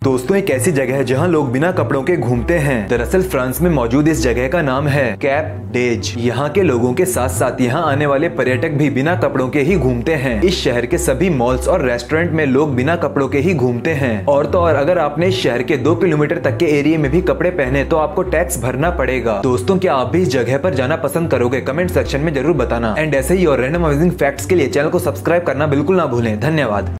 दोस्तों एक ऐसी जगह है जहाँ लोग बिना कपड़ों के घूमते हैं। दरअसल फ्रांस में मौजूद इस जगह का नाम है कैप डेज। यहाँ के लोगों के साथ साथ यहाँ आने वाले पर्यटक भी बिना कपड़ों के ही घूमते हैं। इस शहर के सभी मॉल्स और रेस्टोरेंट में लोग बिना कपड़ों के ही घूमते हैं। और तो और अगर आपने इस शहर के 2 किलोमीटर तक के एरिया में भी कपड़े पहने तो आपको टैक्स भरना पड़ेगा। दोस्तों क्या आप भी इस जगह पर जाना पसंद करोगे? कमेंट सेक्शन में जरूर बताना। एंड ऐसे ही और रैंडम अमेजिंग फैक्ट्स के लिए चैनल को सब्सक्राइब करना बिल्कुल ना भूलें। धन्यवाद।